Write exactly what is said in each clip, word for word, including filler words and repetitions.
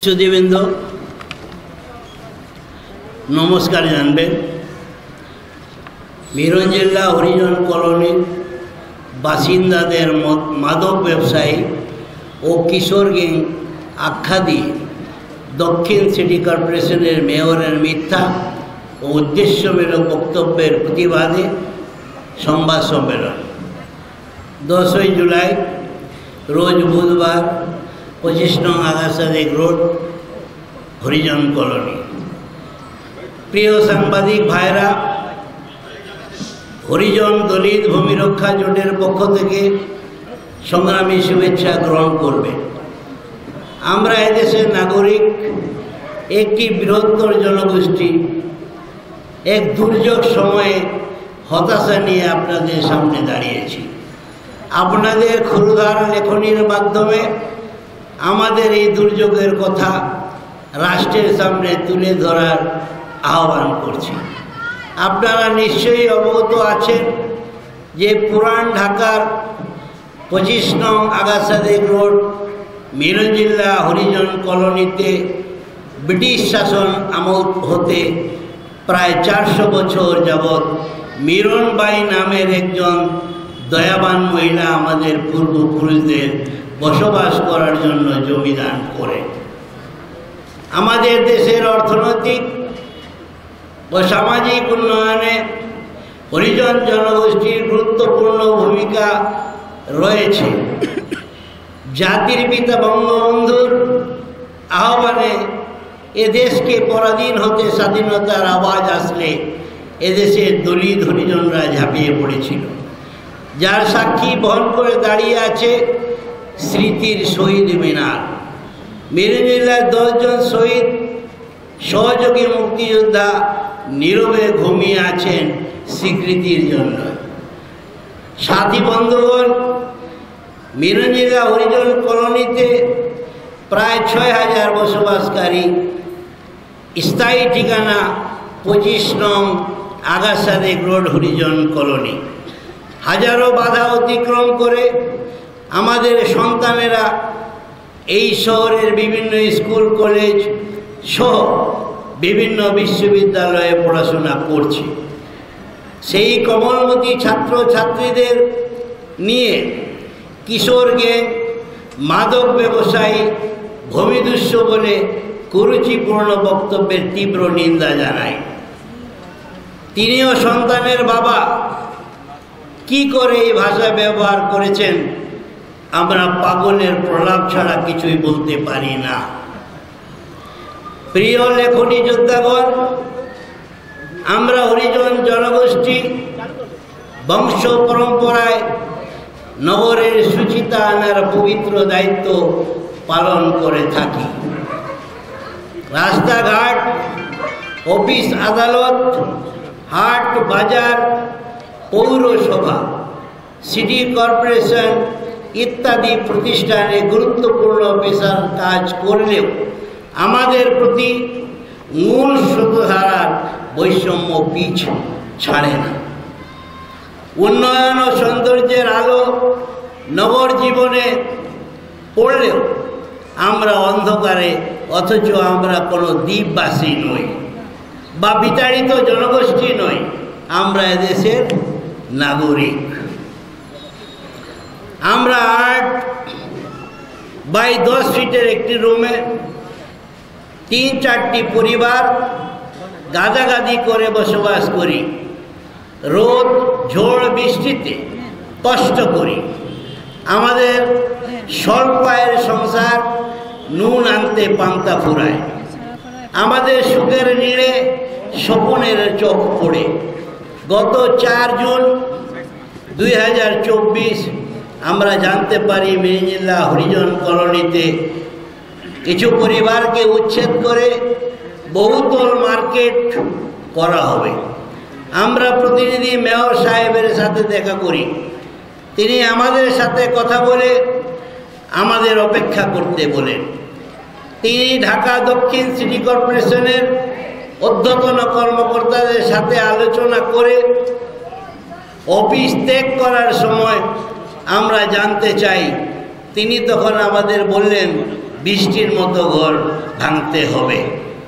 সুধীবৃন্দ নমস্কার জানবেন। মিরন জেলা হরিজন কলোনির বাসিন্দাদের মাদক ব্যবসায়ী ও কিশোর গ্যাং আখ্যা দিয়ে দক্ষিণ সিটি কর্পোরেশনের মেয়রের মিথ্যা ও উদ্দেশ্যমূলক বক্তব্যের প্রতিবাদে সংবাদ সম্মেলন দশই জুলাই রোজ বুধবার পঁচিশ নং আগাছাদেক রোড হরিজন কলোনি। প্রিয় সাংবাদিক ভাইরা, হরিজন দলিত ভূমি রক্ষা জোটের পক্ষ থেকে সংগ্রামী শুভেচ্ছা গ্রহণ করবেন। আমরা এদেশের নাগরিক, একটি বৃহত্তর জনগোষ্ঠী এক দুর্যোগ সময়ে হতাশা নিয়ে আপনাদের সামনে দাঁড়িয়েছি। আপনাদের ক্ষুরধার লেখনীর মাধ্যমে আমাদের এই দুর্যোগের কথা রাষ্ট্রের সামনে তুলে ধরার আহ্বান করছি। আপনারা নিশ্চয়ই অবগত আছেন যে পুরান ঢাকার পঁচিশ নং আগাছাদেক রোড মিরন জেলা হরিজন কলোনিতে ব্রিটিশ শাসন আমল হতে প্রায় চারশো বছর যাবৎ মিরনবাই নামের একজন দয়াবান মহিলা আমাদের পূর্বপুরুষদের বসবাস করার জন্য জমিদান করে। আমাদের দেশের অর্থনৈতিক ও সামাজিক উন্নয়নে হরিজন জনগোষ্ঠীর গুরুত্বপূর্ণ ভূমিকা রয়েছে। জাতির পিতা বঙ্গবন্ধুর আহ্বানে এদেশকে পরাধীন হতে স্বাধীনতার আওয়াজ আসলে এদেশের দলিত হরিজনরা ঝাঁপিয়ে পড়েছিল, যার সাক্ষী বহন করে দাঁড়িয়ে আছে স্মৃতির শহীদ মিনার। মিরন জেলার দশজন শহীদ সহযোগী মুক্তিযোদ্ধা নীরবে ঘুমিয়ে আছেন স্বীকৃতির জন্য। সাথী বন্ধুগণ, মিরন জেলা হরিজন কলোনিতে প্রায় ছয় হাজার বসবাসকারী, স্থায়ী ঠিকানা পঁচিশ নং আগাছাদেক রোড হরিজন কলোনি। হাজারো বাধা অতিক্রম করে আমাদের সন্তানেরা এই শহরের বিভিন্ন স্কুল কলেজ সহ বিভিন্ন বিশ্ববিদ্যালয়ে পড়াশোনা করছে। সেই কমলমতি ছাত্র ছাত্রীদের নিয়ে কিশোর গ্যাং, মাদক ব্যবসায়ী, ভূমিদস্যু বলে কুরুচিপূর্ণ বক্তব্যের তীব্র নিন্দা জানায়। তিনিও সন্তানের বাবা, কি করে এই ভাষা ব্যবহার করেছেন আমরা পাগলের প্রলাপ ছাড়া কিছুই বলতে পারি না। প্রিয় লেখনী যোদ্ধাগণ, আমরা হরিজন জনগোষ্ঠী বংশ পরম্পরায় নগরের সুচিতা আনার পবিত্র দায়িত্ব পালন করে থাকি। রাস্তাঘাট, অফিস আদালত, হাট বাজার, পৌরসভা, সিটি কর্পোরেশন ইত্যাদি প্রতিষ্ঠানে গুরুত্বপূর্ণ পেশার কাজ করলেও আমাদের প্রতি মূল স্রোতধারার বৈষম্য পিছ ছাড়ে না। উন্নয়ন ও সৌন্দর্যের আলো নগর জীবনে পড়লেও আমরা অন্ধকারে, অথচ আমরা কোনো দ্বীপবাসী নই বা বিতাড়িত জনগোষ্ঠী নই, আমরা এদেশের নাগরিক। আমরা আট বাই দশ ফিটের একটি রুমে তিন চারটি পরিবার গাদাগাদি করে বসবাস করি। রোদ, ঝড়, বৃষ্টিতে কষ্ট করি। আমাদের স্বল্প আয়ের সংসার নুন আনতে পান্তা ফুরায়। আমাদের সুখের নীড়ে স্বপ্নের চোখ পড়ে। গত চার জুন দুই হাজার চব্বিশ আমরা জানতে পারি মিরন জেলা হরিজন কলোনিতে কিছু পরিবারকে উচ্ছেদ করে বহুতল মার্কেট করা হবে। আমরা প্রতিনিধি মেয়র সাহেবের সাথে দেখা করি। তিনি আমাদের সাথে কথা বলে আমাদের অপেক্ষা করতে বলেন। তিনি ঢাকা দক্ষিণ সিটি কর্পোরেশনের ঊর্ধ্বতন কর্মকর্তাদের সাথে আলোচনা করে অফিস ত্যাগ করার সময় আমরা জানতে চাই, তিনি তখন আমাদের বললেন বৃষ্টির মতো ঘর ভাঙতে হবে।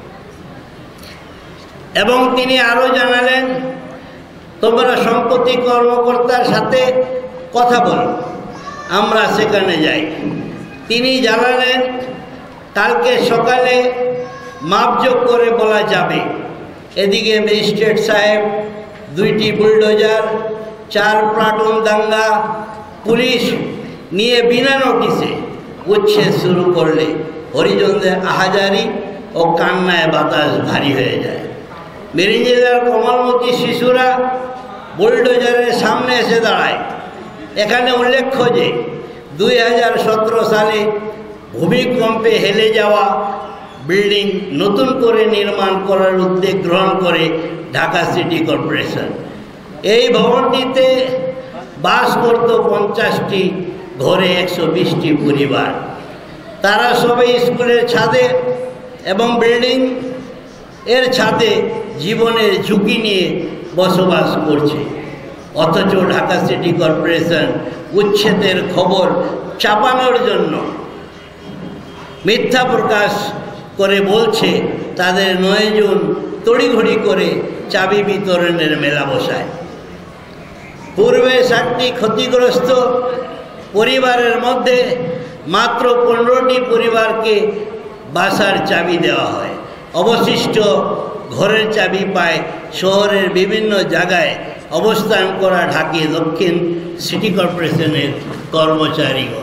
এবং তিনি আরও জানালেন, তোমরা সম্পত্তি কর্মকর্তার সাথে কথা বলো, আমরা সেখানে যাই। তিনি জানালেন, কালকে সকালে মাপযোগ করে বলা যাবে। এদিকে ম্যাজিস্ট্রেট সাহেব দুইটি বুলডোজার, চার প্লাটুন দাঙ্গা পুলিশ নিয়ে বিনা নোটিশে উচ্ছেদ শুরু করলে হরিজনদের আহাজারি ও কান্নায় বাতাস ভারী হয়ে যায়। মেরিন জেলার কোমলমতি শিশুরা বুলডোজারের সামনে এসে দাঁড়ায়। এখানে উল্লেখ্য যে দুই হাজার সতেরো সালে ভূমিকম্পে হেলে যাওয়া বিল্ডিং নতুন করে নির্মাণ করার উদ্যোগ গ্রহণ করে ঢাকা সিটি কর্পোরেশন। এই ভবনটিতে বাস করত পঞ্চাশটি ঘরে একশো বিশটি পরিবার। তারা সবাই স্কুলের ছাদে এবং বিল্ডিং এর ছাদে জীবনের ঝুঁকি নিয়ে বসবাস করছে। অথচ ঢাকা সিটি কর্পোরেশন উচ্ছেদের খবর চাপানোর জন্য মিথ্যা প্রকাশ করে বলছে তাদের নয় জুন তড়িঘড়ি করে চাবি বিতরণের মেলা বসায়। পূর্বে ষাটটি ক্ষতিগ্রস্ত পরিবারের মধ্যে মাত্র পনেরোটি পরিবারকে বাসার চাবি দেওয়া হয়। অবশিষ্ট ঘরের চাবি পায় শহরের বিভিন্ন জায়গায় অবস্থান করা ঢাকা দক্ষিণ সিটি কর্পোরেশনের কর্মচারীগণ।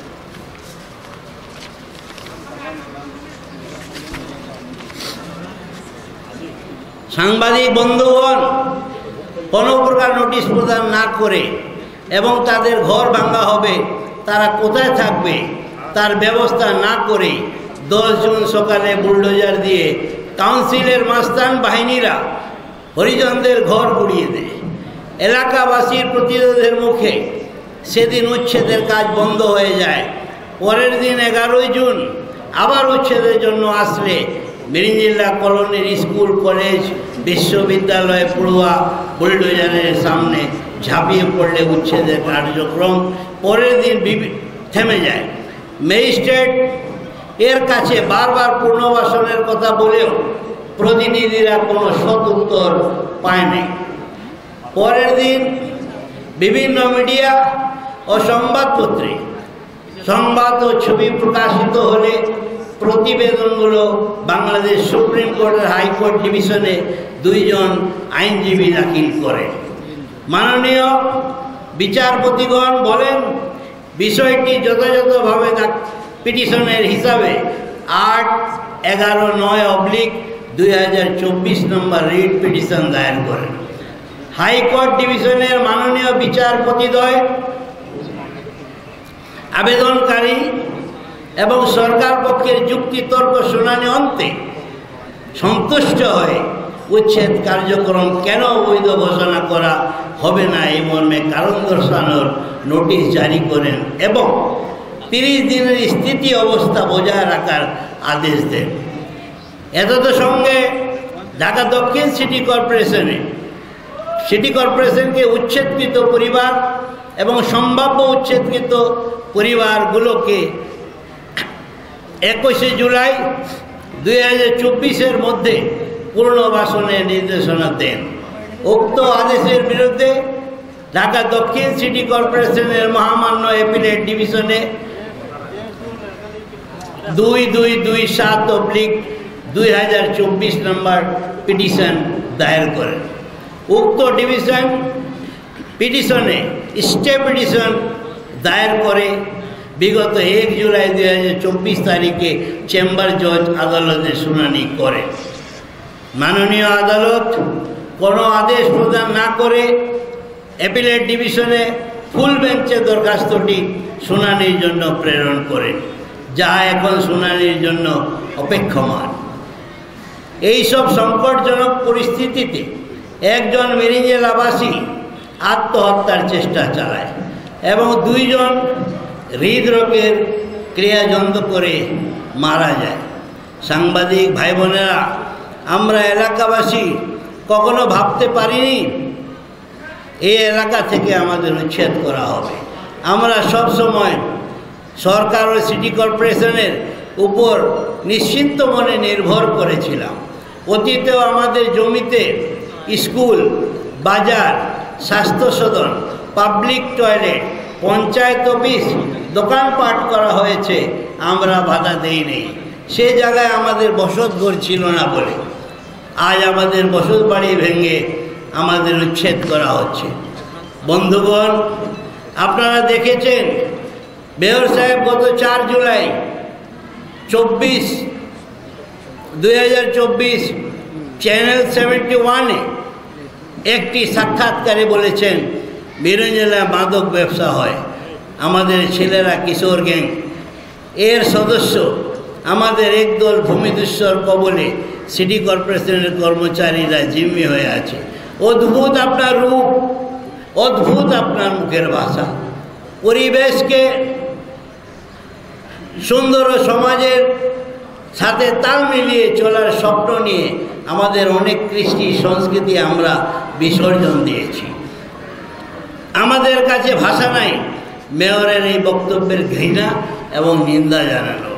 সাংবাদিক বন্ধুগণ, কোনো প্রকার নোটিশ প্রদান না করে এবং তাদের ঘর ভাঙা হবে, তারা কোথায় থাকবে তার ব্যবস্থা না করে দশ জুন সকালে বুলডোজার দিয়ে কাউন্সিলের মাস্তান বাহিনীরা হরিজনদের ঘর গুড়িয়ে দেয়। এলাকাবাসীর প্রতিরোধের মুখে সেদিন উচ্ছেদের কাজ বন্ধ হয়ে যায়। পরের দিন এগারোই জুন আবার উচ্ছেদের জন্য আসলে মেরিনজিল্লা কলোনির স্কুল, কলেজ, বিশ্ববিদ্যালয় পড়ুয়া বুলডোজারের সামনে ঝাঁপিয়ে পড়লে উচ্ছেদের কার্যক্রম পরের দিন থেমে যায়। ম্যাজিস্ট্রেট এর কাছে বারবার পুনর্বাসনের কথা বলেও প্রতিনিধিরা কোনো সৎ উত্তর পায়নি। পরের দিন বিভিন্ন মিডিয়া ও সংবাদপত্রে সংবাদ ও ছবি প্রকাশিত হলে প্রতিবেদনগুলো বাংলাদেশ সুপ্রিম কোর্টের হাইকোর্ট ডিভিশনে দুইজন আইনজীবী দাখিল করেন। মাননীয় বিচারপতিগণ বলেন, বিষয়টি যথাযথভাবে পিটিশনের হিসাবে আট এগারো নয় অবলিক দুই হাজার চব্বিশ নম্বর রিট পিটিশন দায়ের করেন। হাইকোর্ট ডিভিশনের মাননীয় বিচারপতিদ্বয় আবেদনকারী এবং সরকার পক্ষের যুক্তিতর্ক শুনানি অন্তে সন্তুষ্ট হয়ে উচ্ছেদ কার্যক্রম কেন অবৈধ ঘোষণা করা হবে না এই মর্মে কারণ দর্শানোর নোটিশ জারি করেন এবং তিরিশ দিনের স্থিতি অবস্থা বজায় রাখার আদেশ দেন। এতদ সঙ্গে ঢাকা দক্ষিণ সিটি কর্পোরেশনে সিটি কর্পোরেশনকে উচ্ছেদকৃত পরিবার এবং সম্ভাব্য উচ্ছেদকৃত পরিবারগুলোকে একুশে জুলাই দুই হাজার চব্বিশের মধ্যে পুনর্বাসনের নির্দেশনা দেন। উক্ত আদেশের বিরুদ্ধে ঢাকা দক্ষিণ সিটি কর্পোরেশনের মহামান্য অ্যাপিলেট ডিভিশনে দুই দুই দুই সাত অবলিক দুই হাজার চব্বিশ নম্বর পিটিশন দায়ের করেন। উক্ত ডিভিশন পিটিশনে স্টে পিটিশন দায়ের করে বিগত এক জুলাই দুই হাজার চব্বিশ তারিখে চেম্বার জজ আদালতে শুনানি করে। মাননীয় আদালত কোনো আদেশ প্রদান না করে অ্যাপিলেট ডিভিশনে ফুল বেঞ্চে দরখাস্তটি শুনানির জন্য প্রেরণ করে, যা এখন শুনানির জন্য অপেক্ষমান। এইসব সংকটজনক পরিস্থিতিতে একজন মেরিনজেলাবাসী আত্মহত্যার চেষ্টা চালায় এবং দুইজন হৃদরোগের ক্রিয়াজন্ত করে মারা যায়। সাংবাদিক ভাই বোনেরা, আমরা এলাকাবাসী কখনো ভাবতে পারিনি এই এলাকা থেকে আমাদের উচ্ছেদ করা হবে। আমরা সব সময় সরকার ও সিটি কর্পোরেশনের উপর নিশ্চিন্ত মনে নির্ভর করেছিলাম। অতীতেও আমাদের জমিতে স্কুল, বাজার, স্বাস্থ্য সদন, পাবলিক টয়লেট, পঞ্চায়েত অফিস, দোকানপাট করা হয়েছে, আমরা বাধা দেইনি। সে জায়গায় আমাদের বসতঘর ছিল না বলে আজ আমাদের বসত বাড়ি ভেঙে আমাদের উচ্ছেদ করা হচ্ছে। বন্ধুগণ, আপনারা দেখেছেন মেয়র সাহেব গত চার জুলাই চব্বিশ দুই হাজার চব্বিশ চ্যানেল সেভেন্টি ওয়ানে একটি সাক্ষাৎকারে বলেছেন বীরগঞ্জ জেলায় মাদক ব্যবসা হয়, আমাদের ছেলেরা কিশোর গ্যাং এর সদস্য, আমাদের একদল ভূমিদস্যুর কবলে সিটি কর্পোরেশনের কর্মচারীরা জিম্মি হয়ে আছে। অদ্ভুত আপনার রূপ, অদ্ভুত আপনার মুখের ভাষা। পরিবেশকে সুন্দর সমাজের সাথে তাল মিলিয়ে চলার স্বপ্ন নিয়ে আমাদের অনেক কৃষ্টি সংস্কৃতি আমরা বিসর্জন দিয়েছি। আমাদের কাছে ভাষা নাই মেয়রের এই বক্তব্যের ঘৃণা এবং নিন্দা জানানো।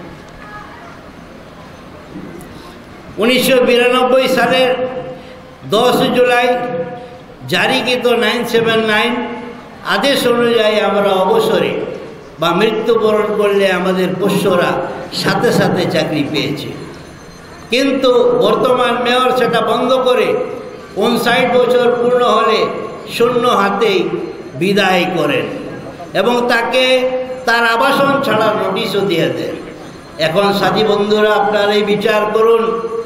উনিশশো বিরানব্বই সালের দশ জুলাই জারিকৃত নাইন সেভেন নাইন আদেশ অনুযায়ী আমরা অবসরে বা মৃত্যুবরণ করলে আমাদের পোষ্যরা সাথে সাথে চাকরি পেয়েছে। কিন্তু বর্তমান মেয়র সেটা বন্ধ করে উনষাট বছর পূর্ণ হলে শূন্য হাতেই বিদায় করেন এবং তাকে তার আবাসন ছাড়ার নোটিশও দিয়ে দেন। এখন সাথী বন্ধুরা, আপনারাই বিচার করুন,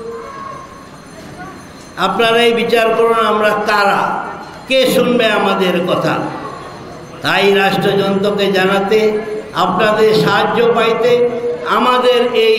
আপনারাই বিচার করুন আমরা কারা, কে শুনবে আমাদের কথা। তাই রাষ্ট্রযন্ত্রকে জানাতে, আপনাদের সাহায্য পাইতে আমাদের এই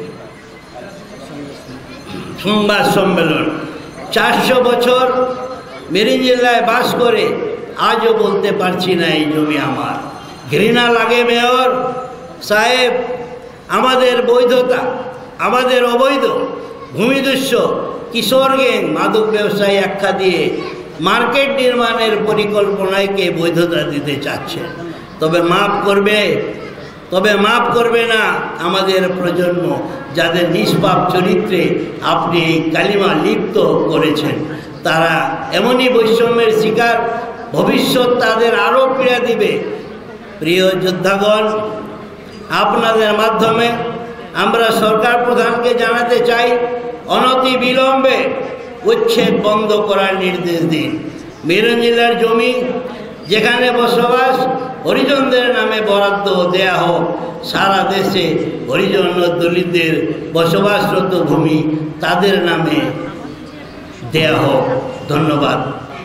সংবাদ সম্মেলন। চারশো বছর বীরগঞ্জ জেলায় বাস করে আজও বলতে পারছি না এই জমি আমার। ঘৃণা লাগে মেয়র সাহেব, আমাদের বৈধতা, আমাদের অবৈধ ভূমিদস্যু কিশোর গ্যাং মাদক ব্যবসায়ী আখ্যা দিয়ে মার্কেট নির্মাণের পরিকল্পনাকে বৈধতা দিতে চাচ্ছেন। তবে মাফ করবে, তবে মাফ করবে না আমাদের প্রজন্ম, যাদের নিষ্পাপ চরিত্রে আপনি এই কালিমা লিপ্ত করেছেন। তারা এমনই বৈষম্যের শিকার, ভবিষ্যৎ তাদের আরও পীড়া দিবে। প্রিয় যোদ্ধাগণ, আপনাদের মাধ্যমে আমরা সরকার প্রধানকে জানাতে চাই, অনতি বিলম্বে উচ্ছেদ বন্ধ করার নির্দেশ দিন। বীরগঞ্জ জেলার জমি যেখানে বসবাস হরিজনদের নামে বরাদ্দ দেয়া হোক, সারা দেশে হরিজন দলিতদের বসবাসরত ভূমি তাদের নামে দেয়া হোক। ধন্যবাদ।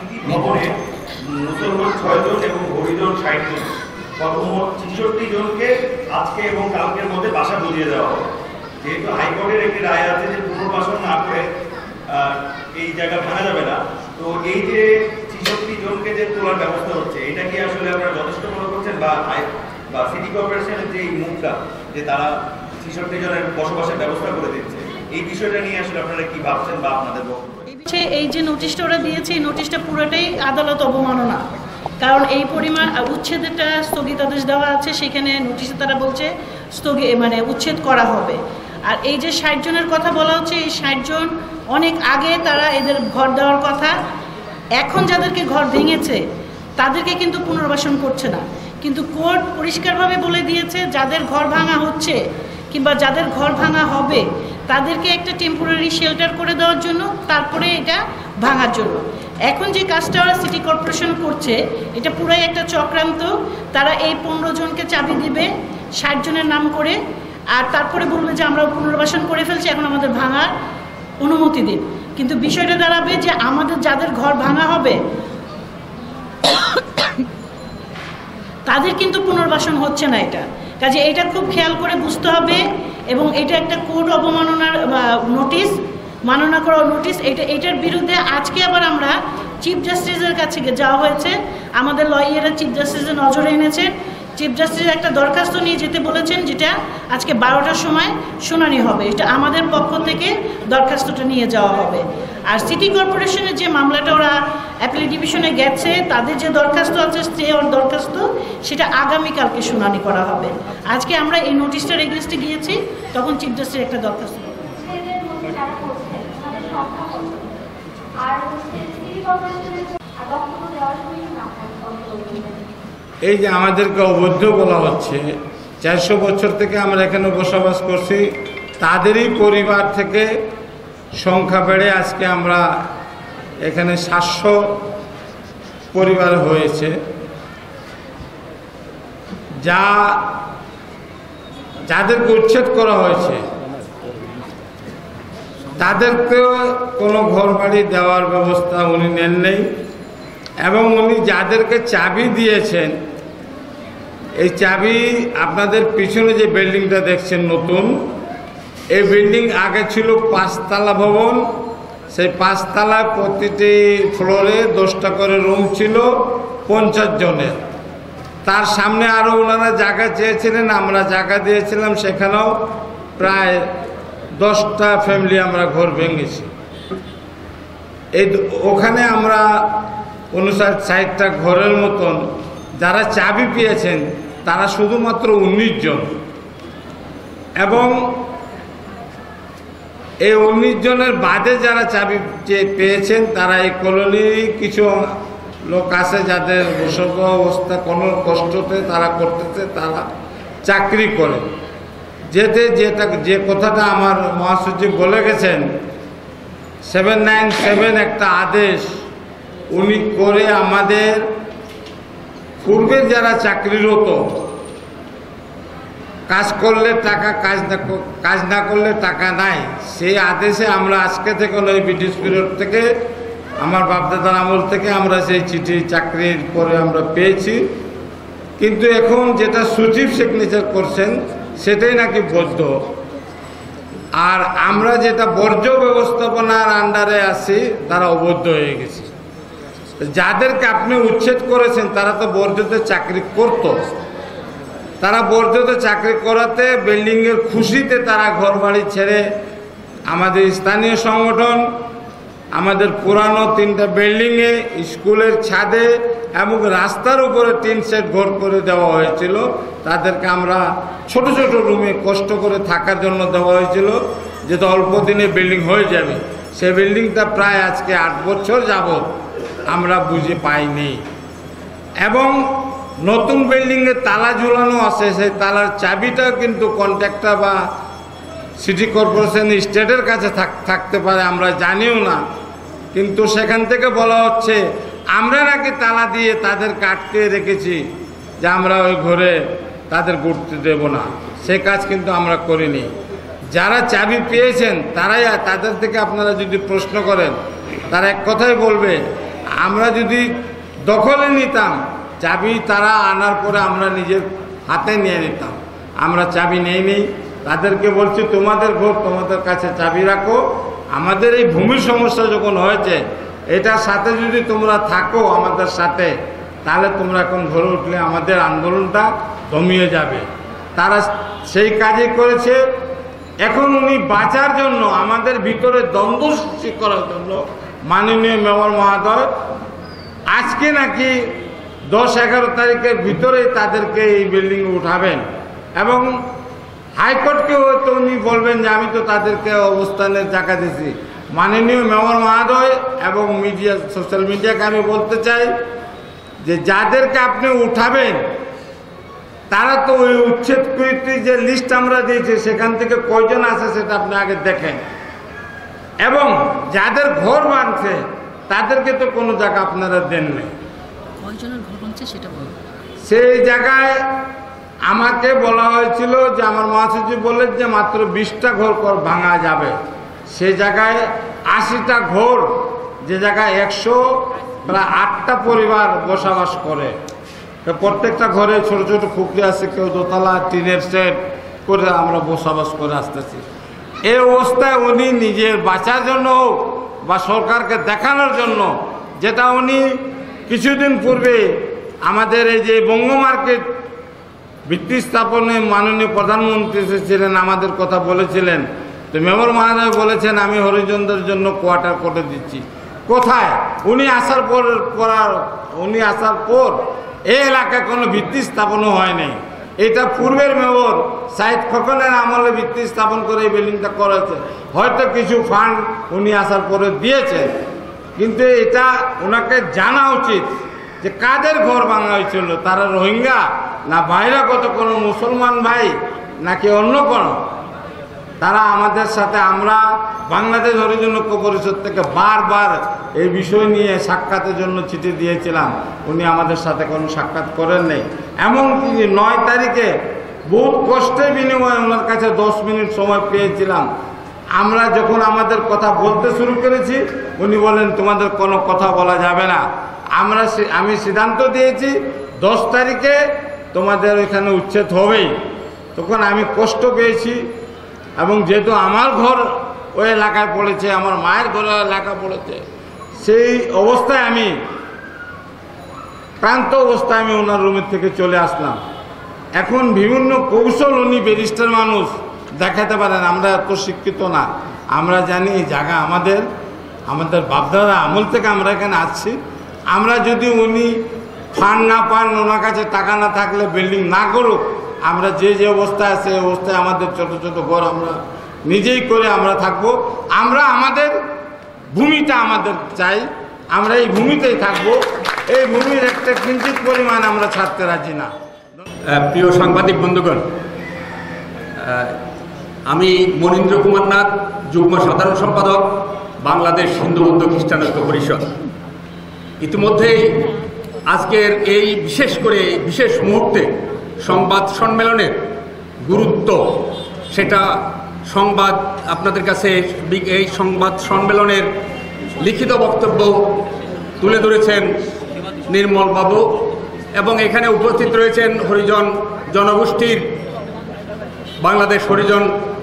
মুসলমান ছয়জন এবং হরিজন ষাট জন, মোট ছেষট্টি জনকে আজকে এবং কালকের মধ্যে বাসা বুঝিয়ে দেওয়া হবে। যেহেতু হাইকোর্টের একটি রায় আছে যে পুনর্বাসন না করে এই জায়গা ভাঙা যাবে না, তো এই যে ছেষট্টি জনকে যে তোলার ব্যবস্থা হচ্ছে, এটা কি আসলে আপনারা যথেষ্ট মনে করছেন, বা বা সিটি কর্পোরেশনের যে মুখটা যে তারা ছেষট্টি জনের বসবাসের ব্যবস্থা করে দিচ্ছে, এই বিষয়টা নিয়ে আসলে আপনারা কি ভাবছেন বা আপনাদের এই যে নোটিশটা ওরা দিয়েছে, এই নোটিশটা পুরোটাই আদালত অবমাননা। কারণ এই পরিমাণ উচ্ছেদটা স্থগিতাদেশ দেওয়া আছে, সেখানে নোটিশে তারা বলছে স্থগি মানে উচ্ছেদ করা হবে। আর এই যে ষাট জনের কথা বলা হচ্ছে, এই ষাট জন অনেক আগে তারা এদের ঘর দেওয়ার কথা, এখন যাদেরকে ঘর ভেঙেছে তাদেরকে কিন্তু পুনর্বাসন করছে না। কিন্তু কোর্ট পরিষ্কারভাবে বলে দিয়েছে যাদের ঘর ভাঙা হচ্ছে কিংবা যাদের ঘর ভাঙা হবে তাদেরকে একটা টেম্পোরারি শেল্টার করে দেওয়ার জন্য, তারপরে এটা ভাঙার জন্য। এখন যে কাজটা ওরা সিটি কর্পোরেশন করছে, এটা পুরাই একটা চক্রান্ত। তারা এই পনেরো জনকে চাবি দিবে ষাট জনের নাম করে, আর তারপরে বলবে যে আমরা পুনর্বাসন করে ফেলছি, এখন আমাদের ভাঙার অনুমতি দিন। কিন্তু বিষয়টা দাঁড়াবে যে আমাদের যাদের ঘর ভাঙা হবে তাদের কিন্তু পুনর্বাসন হচ্ছে না। এটা কাজে এটা খুব খেয়াল করে বুঝতে হবে, এবং এটা একটা কোর্ট অবমাননার নোটিশ, মাননা করা নোটিশ। এটা এটার বিরুদ্ধে আজকে আবার আমরা চিফ জাস্টিসের কাছে যাওয়া হয়েছে, আমাদের লয়াররা চিফ জাস্টিসের নজরে এনেছেন। চিফ জাস্টিস একটা দরখাস্ত নিয়ে যেতে বলেছেন, যেটা আজকে বারোটার সময় শুনানি হবে। এটা আমাদের পক্ষ থেকে দরখাস্তটা নিয়ে যাওয়া হবে। আর সিটি কর্পোরেশনের যে মামলাটা ওরা অ্যাপিল ডিভিশনে গেছে, তাদের যে দরখাস্ত আছে স্টে অর দরখাস্ত, সেটা আগামীকালকে শুনানি করা হবে। আজকে আমরা এই নোটিশটার এগেনস্টে গিয়েছি, তখন চিফ জাস্টিসের একটা দরখাস্ত। এই যে আমাদেরকে অবৈধ বলা হচ্ছে, চারশো বছর থেকে আমরা এখানে বসবাস করছি, তাদেরই পরিবার থেকে সংখ্যা বেড়ে আজকে আমরা এখানে সাতশো পরিবার হয়েছে। যা যাদেরকে উচ্ছেদ করা হয়েছে তাদেরকেও কোনো ঘর বাড়ি দেওয়ার ব্যবস্থা উনি নেন নেই, এবং উনি যাদেরকে চাবি দিয়েছেন, এই চাবি আপনাদের পিছনে যে বিল্ডিংটা দেখছেন নতুন, এই বিল্ডিং আগে ছিল পাঁচতলা ভবন। সেই পাঁচতলায় প্রতিটি ফ্লোরে দশটা করে রুম ছিল পঞ্চাশ জনের। তার সামনে আরও ওনারা জায়গা চেয়েছিলেন, আমরা জায়গা দিয়েছিলাম, সেখানেও প্রায় দশটা ফ্যামিলি আমরা ঘর ভেঙেছি। এই ওখানে আমরা উনষাট ষাটটা ঘরের মতন যারা চাবি পেয়েছেন তারা শুধুমাত্র উনিশ জন, এবং এই উনিশ জনের বাদে যারা চাবি পেয়েছেন তারা এই কলোনির কিছু লোক আছে যাদের বসত অবস্থা কোনো কষ্টতে তারা করতেছে, তারা চাকরি করে। যেতে যেটা যে কথাটা আমার মহাসচিব বলে গেছেন, সেভেন নাইন সেভেন একটা আদেশ উনি করে আমাদের পূর্বে যারা চাকরিরত, কাজ করলে টাকা, কাজ না কাজ না করলে টাকা নাই, সেই আদেশে আমরা আজকে থেকে নয়, ব্রিটিশ পিরিয়ড থেকে, আমার বাপদাদার আমল থেকে আমরা সেই চিঠি চাকরির পরে আমরা পেয়েছি। কিন্তু এখন যেটা সচিব সিগনেচার করছেন সেটাই নাকি বৈধ, আর আমরা যেটা বর্জ্য ব্যবস্থাপনার আন্ডারে আছি তারা অবৈধ হয়ে গেছে। যাদেরকে আপনি উচ্ছেদ করেছেন তারা তো বর্জ্যতে চাকরি করত, তারা বর্জ্যতে চাকরি করাতে বিল্ডিংয়ের খুশিতে তারা ঘর বাড়ি ছেড়ে আমাদের স্থানীয় সংগঠন, আমাদের পুরানো তিনটা বিল্ডিংয়ে, স্কুলের ছাদে এবং রাস্তার উপরে তিন সেট ঘর করে দেওয়া হয়েছিল। তাদেরকে আমরা ছোট ছোট রুমে কষ্ট করে থাকার জন্য দেওয়া হয়েছিল, যেটা অল্প দিনে বিল্ডিং হয়ে যাবে। সেই বিল্ডিংটা প্রায় আজকে আট বছর যাবৎ আমরা বুঝে পাইনি, এবং নতুন বিল্ডিংয়ে তালা ঝুলানো আছে, সেই তালার চাবিটাও কিন্তু কন্ট্রাক্টর বা সিটি কর্পোরেশন স্টেটের কাছে থাকতে পারে, আমরা জানিও না। কিন্তু সেখান থেকে বলা হচ্ছে আমরা নাকি তালা দিয়ে তাদেরকে আটকে রেখেছি, যে আমরা ওই ঘরে তাদের ঘুরতে দেব না। সে কাজ কিন্তু আমরা করিনি। যারা চাবি পেয়েছেন তারাই, তাদের থেকে আপনারা যদি প্রশ্ন করেন তারা এক কথাই বলবে, আমরা যদি দখলে নিতাম চাবি, তারা আনার পরে আমরা নিজের হাতে নিয়ে নিতাম। আমরা চাবি নেই নেই তাদেরকে বলছি তোমাদের ঘর তোমাদের কাছে চাবি রাখো, আমাদের এই ভূমির সমস্যা যখন হয়েছে এটার সাথে যদি তোমরা থাকো আমাদের সাথে, তাহলে তোমরা এখন ঘরে উঠলে আমাদের আন্দোলনটা দমিয়ে যাবে। তারা সেই কাজই করেছে। এখন উনি বাঁচার জন্য, আমাদের ভিতরে দ্বন্দ্ব সৃষ্টি করার জন্য মাননীয় মেয়র মহোদয় আজকে নাকি দশ এগারো তারিখের ভিতরে তাদেরকে এই বিল্ডিংয়ে উঠাবেন, এবং হাইকোর্টকে হয়তো উনি বলবেন যে আমি তো তাদেরকে অবস্থানের জায়গা দিয়েছি। মাননীয় মেয়র মহোদয় এবং মিডিয়া, সোশ্যাল মিডিয়াকে আমি বলতে চাই যে যাদেরকে আপনি উঠাবেন তারা তো ওই উচ্ছেদকৃত যে লিস্ট আমরা দিয়েছি সেখান থেকে কয়জন আছে সেটা আপনি আগে দেখেন, এবং যাদের ঘর ভাঙছে তাদেরকে তো কোনো জায়গা আপনারা দেন নাই। কয়জনের ঘর ভাঙছে সেটা বলুন। সেই জায়গায় আমাকে বলা হয়েছিল যে, আমার মহাসচিব বললেন যে মাত্র বিশটা ঘর কর ভাঙা যাবে। সে জায়গায় আশিটা ঘর, যে জায়গায় একশো প্রায় আটটা পরিবার বসবাস করে। তো প্রত্যেকটা ঘরে ছোট ছোট খুপড়ি আছে, কেউ দোতলা টিনের সেট করে আমরা বসবাস করে আসতেছি। এই অবস্থায় উনি নিজের বাঁচার জন্য হোক বা সরকারকে দেখানোর জন্য, যেটা উনি কিছুদিন পূর্বে আমাদের এই যে বঙ্গ মার্কেট ভিত্তি স্থাপনে মাননীয় প্রধানমন্ত্রী এসেছিলেন, আমাদের কথা বলেছিলেন তো মেম্বার মহাশয় বলেছেন আমি হরিজনদের জন্য কোয়ার্টার করে দিচ্ছি। কোথায়? উনি আসার পর পর উনি আসার পর এই এলাকায় কোনো ভিত্তি স্থাপনও হয় নাই। এটা পূর্বের মেয়র সাইদ খোকনের আমলে ভিত্তি স্থাপন করে এই বিল্ডিংটা করেছে। হয়তো কিছু ফান্ড উনি আসার পরে দিয়েছেন, কিন্তু এটা ওনাকে জানা উচিত যে কাদের ঘর ভাঙা হয়েছিল, তারা রোহিঙ্গা না বহিরাগত কোনো মুসলমান ভাই নাকি অন্য কোনো। তারা আমাদের সাথে, আমরা বাংলাদেশ হরিজন ঐক্য পরিষদ থেকে বারবার এই বিষয় নিয়ে সাক্ষাতের জন্য চিঠি দিয়েছিলাম, উনি আমাদের সাথে কোনো সাক্ষাৎ করেন নাই। এমনকি নয় তারিখে বহু কষ্টের বিনিময়ে ওনার কাছে দশ মিনিট সময় পেয়েছিলাম। আমরা যখন আমাদের কথা বলতে শুরু করেছি উনি বলেন তোমাদের কোনো কথা বলা যাবে না। আমরা আমি সিদ্ধান্ত দিয়েছি দশ তারিখে তোমাদের ওইখানে উচ্ছেদ হবেই। তখন আমি কষ্ট পেয়েছি, এবং যেহেতু আমার ঘর ওই এলাকায় পড়েছে, আমার মায়ের ঘরের এলাকা পড়েছে, সেই অবস্থায় আমি ক্লান্ত অবস্থায় আমি ওনার রুমের থেকে চলে আসলাম। এখন বিভিন্ন কৌশল উনি ব্যারিস্টার মানুষ দেখাতে পারেন, আমরা এত শিক্ষিত না। আমরা জানি এই জায়গা আমাদের আমাদের বাপদাদা আমল থেকে আমরা এখানে আসছি। আমরা যদি উনি ফান্ড না পান, ওনার কাছে টাকা না থাকলে বিল্ডিং না করুক, আমরা যে যে অবস্থায় আছে এই অবস্থায় আমাদের ছোট ছোট ঘর আমরা নিজেই করে আমরা থাকব। আমরা আমাদের ভূমিটা আমাদের চাই, আমরা এই ভূমিতেই থাকব। এই ভূমির একটা কিঞ্চিত পরিমাণ আমরা ছাড়তে রাজি না। প্রিয় সাংবাদিক বন্ধুগণ, আমি মনীন্দ্র কুমার নাথ, যুগ্ম সাধারণ সম্পাদক, বাংলাদেশ হিন্দু বৌদ্ধ খ্রিস্টান ঐক্য পরিষদ। ইতিমধ্যেই আজকের এই বিশেষ করে বিশেষ মুহূর্তে সংবাদ সম্মেলনের গুরুত্ব, সেটা সংবাদ আপনাদের কাছে এই সংবাদ সম্মেলনের লিখিত বক্তব্য তুলে ধরেছেন নির্মল বাবু, এবং এখানে উপস্থিত রয়েছেন হরিজন জনগোষ্ঠীর বাংলাদেশ হরিজন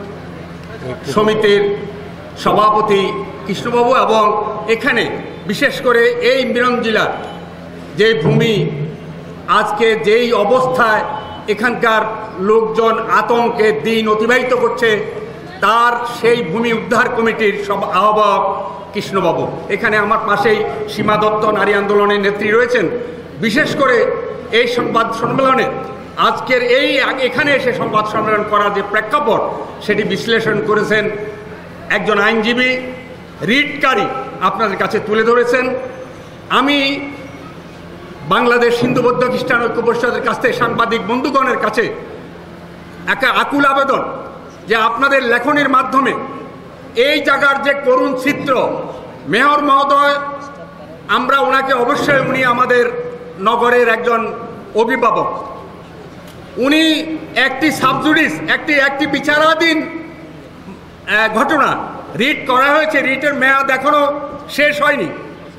সমিতির সভাপতি কৃষ্ণবাবু, এবং এখানে বিশেষ করে এই মিরন জেলার যে ভূমি আজকে যেই অবস্থায় এখানকার লোকজন আতঙ্কে দিন অতিবাহিত করছে, তার সেই ভূমি উদ্ধার কমিটির সব আহ্বায়ক কৃষ্ণবাবু। এখানে আমার পাশেই সীমা দত্ত নারী আন্দোলনের নেত্রী রয়েছেন। বিশেষ করে এই সংবাদ সম্মেলনে আজকের এই এখানে এসে সংবাদ সম্মেলন করার যে প্রেক্ষাপট, সেটি বিশ্লেষণ করেছেন একজন আইনজীবী, রিটকারী, আপনাদের কাছে তুলে ধরেছেন। আমি বাংলাদেশ হিন্দু বৌদ্ধ খ্রিস্টান ঐক্য পরিষদের কাছ থেকে সাংবাদিক বন্ধুগণের কাছে একটা আকুল আবেদন যে আপনাদের লেখনের মাধ্যমে এই জায়গার যে করুণ চিত্র, মেয়র মহোদয়, আমরা ওনাকে অবশ্যই, উনি আমাদের নগরের একজন অভিভাবক, উনি একটি সাবজুডিস একটি একটি বিচারাধীন ঘটনা রিট করা হয়েছে, রিটের মেয়াদ এখনো শেষ হয়নি।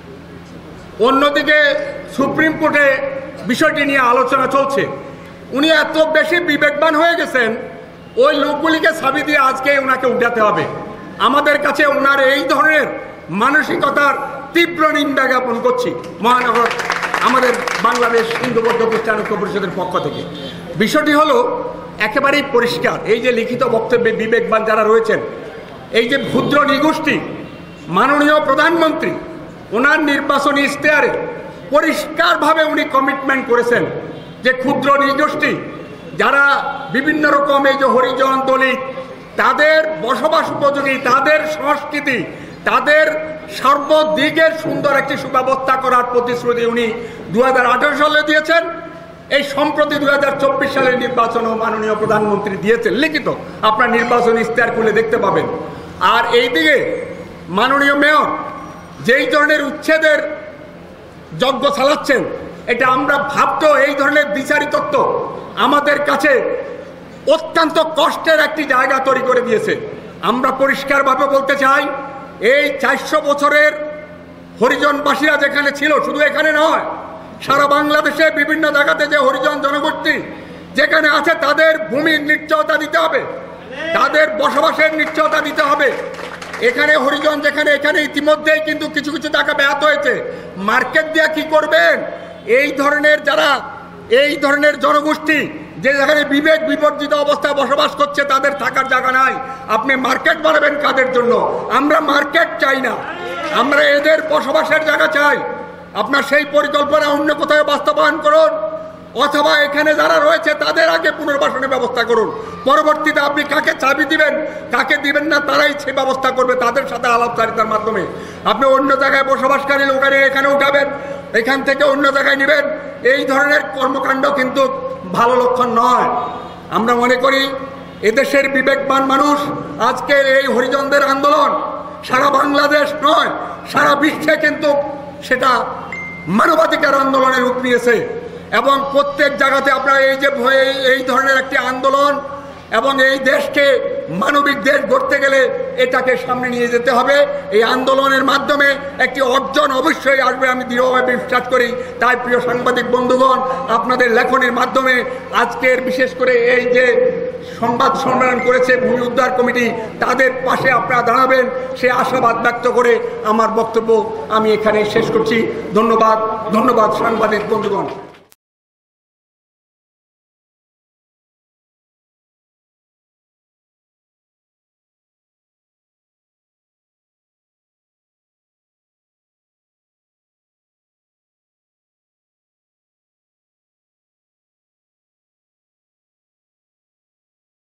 অন্যদিকে সুপ্রিম কোর্টে বিষয়টি নিয়ে আলোচনা চলছে। উনি এত বেশি বিবেকবান হয়ে গেছেন, ওই লোকগুলিকে ছাবি দিয়ে আজকে ওনাকে উঠাতে হবে। আমাদের কাছে ওনার এই ধরনের মানসিকতার তীব্র নিন্দা জ্ঞাপন করছি মহানগর আমাদের বাংলাদেশ হিন্দু বৌদ্ধ খ্রিস্টান ঐক্য পরিষদের পক্ষ থেকে। বিষয়টি হলো একেবারেই পরিষ্কার, এই যে লিখিত বক্তব্যে বিবেকবান যারা রয়েছেন, এই যে ক্ষুদ্র নিগোষ্ঠী, মাননীয় প্রধানমন্ত্রী ওনার নির্বাচনী ইশতেহারে পরিষ্কারভাবে উনি কমিটমেন্ট করেছেন যে ক্ষুদ্র নিগোষ্ঠী যারা বিভিন্ন রকম এই যে হরিজন দলিত, তাদের বসবাস উপযোগী, তাদের সংস্কৃতি, তাদের সর্বদিকের সুন্দর একটি সুব্যবস্থা করার প্রতিশ্রুতি উনি দু হাজার আঠারো সালে দিয়েছেন। এই সম্প্রতি দু হাজার চব্বিশ সালের নির্বাচনও মাননীয় প্রধানমন্ত্রী দিয়েছেন লিখিত, আপনার নির্বাচন ইশতেহার খুলে দেখতে পাবেন। আর এইদিকে মাননীয় মেয়র যেই ধরনের উচ্ছেদের যজ্ঞ চালাচ্ছেন, এটা আমরা ভাবতেও এই ধরনের বিচারিতত্ব আমাদের কাছে অত্যন্ত কষ্টের একটি জায়গা তৈরি করে দিয়েছে। আমরা পরিষ্কারভাবে বলতে চাই, এই চারশো বছরের হরিজনবাসীরা যেখানে ছিল, শুধু এখানে নয়, সারা বাংলাদেশে বিভিন্ন জায়গাতে যে হরিজন জনগোষ্ঠী যেখানে আছে, তাদের ভূমির নিশ্চয়তা দিতে হবে, তাদের বসবাসের নিশ্চয়তা দিতে হবে। এখানে হরিজন যেখানে, এখানে ইতিমধ্যেই কিন্তু কিছু কিছু টাকা ব্যাহত হয়েছে। মার্কেট দিয়ে কি করবেন? এই ধরনের যারা এই ধরনের জনগোষ্ঠী যে জায়গায় বিবেক বিবর্জিত অবস্থায় বসবাস করছে তাদের থাকার জায়গা নাই। আপনি মার্কেট বানাবেন কাদের জন্য? আমরা মার্কেট চাই না, আমরা এদের বসবাসের জায়গা চাই। আপনার সেই পরিকল্পনা অন্য কোথাও বাস্তবায়ন করুন, অথবা এখানে যারা রয়েছে তাদের আগে পুনর্বাসনের ব্যবস্থা করুন। পরবর্তীতে আপনি কাকে চাবি দিবেন কাকে দিবেন না তারাই সে ব্যবস্থা করবে, তাদের সাথে আলাপচারিতার মাধ্যমে। আপনি অন্য জায়গায় বসবাসকারী লোকেরা এখানে উঠাবেন, এখান থেকে অন্য জায়গায় নেবেন, এই ধরনের কর্মকাণ্ড কিন্তু ভালো লক্ষণ নয়। আমরা মনে করি এদেশের বিবেকবান মানুষ আজকের এই হরিজনদের আন্দোলন সারা বাংলাদেশ নয় সারা বিশ্বে কিন্তু সেটা মানবাধিকার আন্দোলনের রূপ নিয়েছে, এবং প্রত্যেক জায়গাতে আপনারা এই যে এই ধরনের একটি আন্দোলন এবং এই দেশকে মানবিক দেশ গড়তে গেলে এটাকে সামনে নিয়ে যেতে হবে। এই আন্দোলনের মাধ্যমে একটি অর্জন অবশ্যই আসবে, আমি দৃঢ়ভাবে বিশ্বাস করি। তাই প্রিয় সাংবাদিক বন্ধুগণ, আপনাদের লেখনের মাধ্যমে আজকের বিশেষ করে এই যে সংবাদ সম্মেলন করেছে ভূমি উদ্ধার কমিটি, তাদের পাশে আপনারা দাঁড়াবেন সে আশাবাদ ব্যক্ত করে আমার বক্তব্য আমি এখানে শেষ করছি। ধন্যবাদ, ধন্যবাদ সাংবাদিক বন্ধুগণ।